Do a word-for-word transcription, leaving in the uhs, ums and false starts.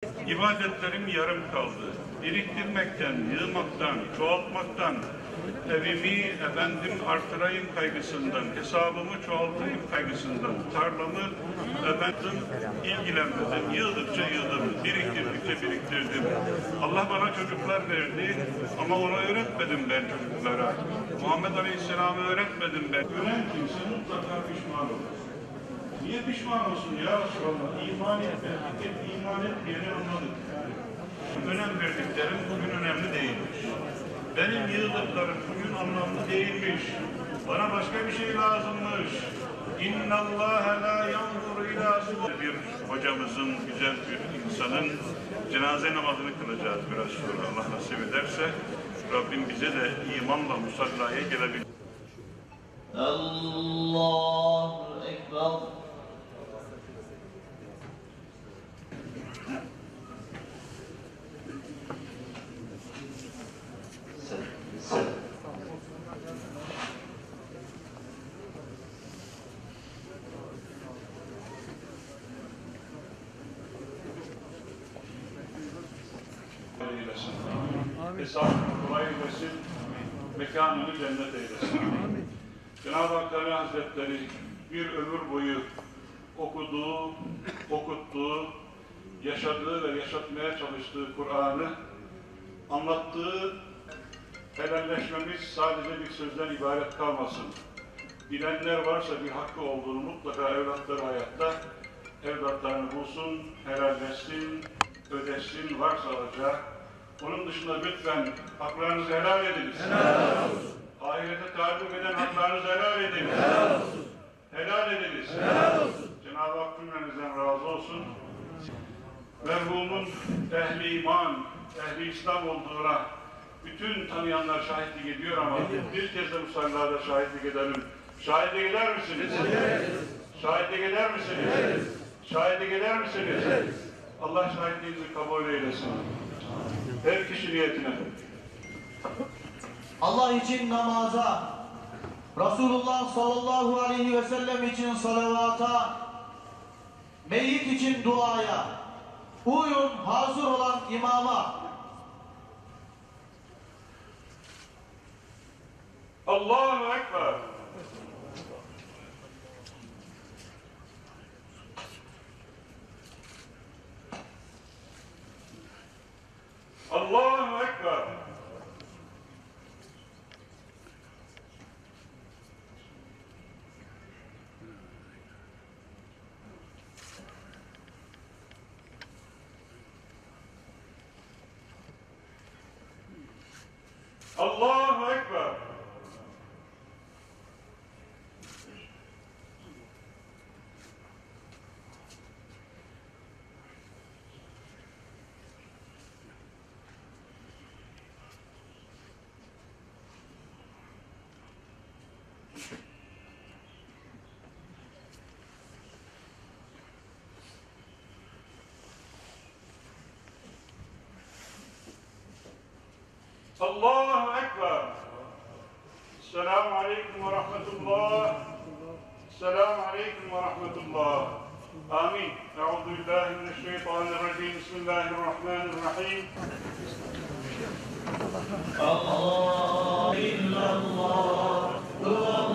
İbadetlerim yarım kaldı. Biriktirmekten, yığmaktan, çoğaltmaktan, evimi efendim artırayım kaygısından, hesabımı çoğaltayım kaygısından, tarlamı efendim ilgilenmedim, yığdıkça yığdım, biriktirdikçe biriktirdim. Allah bana çocuklar verdi ama onu öğretmedim ben çocuklara. Muhammed Aleyhisselam'ı öğretmedim ben. Ölen kimse mutlaka pişman olur. Niye pişman olsun ya Resulallah? İman etmedik, hep iman et diye anladık. Önem verdiklerim bugün önemli değilmiş. Benim yığdıklarım bugün anlamlı değilmiş. Bana başka bir şey lazımmış. İnna Allahe la yanzuru ila suwarikum. Bir hocamızın, güzel bir insanın cenaze namazını kılacağız biraz sonra. Allah nasip ederse Rabbim bize de imanla musallaya gelebilir. Allahu Ekber. Eylesin. Hesabını kolay eylesin. Mekanını cennet eylesin. Cenab-ı Hak Teala Hazretleri bir ömür boyu okuduğu, okuttuğu, yaşadığı ve yaşatmaya çalıştığı Kur'an'ı anlattığı helalleşmemiz sadece bir sözden ibaret kalmasın. Bilenler varsa bir hakkı olduğunu mutlaka evlatları hayatta evlatlarını bulsun, helalleşsin, ödeşsin, varsa alacağı. Onun dışında lütfen haklarınızı helal ediniz. Helal olsun. Ahirete takip eden haklarınızı helal ediniz. Helal olsun. Helal ediniz. Helal olsun. Cenab-ı Hak cümlenizden razı olsun. Merhumun ehli iman, ehli İslam olduğuna bütün tanıyanlar şahitlik ediyor ama bir kez de musallada şahitlik edelim. Şahitlik eder misiniz? Evet. Şahitlik eder misiniz? Evet. Şahitlik eder misiniz? Evet. Allah şahitliğinizi kabul eylesin. Her kişi niyetine. Allah için namaza, Resulullah sallallahu aleyhi ve sellem için salavata, meyyit için duaya, uyun hazır olan imama. Allahu Ekber. Allahu Ekber. Allahu Ekber. Allahu Ekber. Selamun Aleyküm ve Rahmetullah. Selamun Aleyküm ve Rahmetullah. Amin. Euzubillahimineşşeytanirracim. Bismillahirrahmanirrahim. Allah illallah.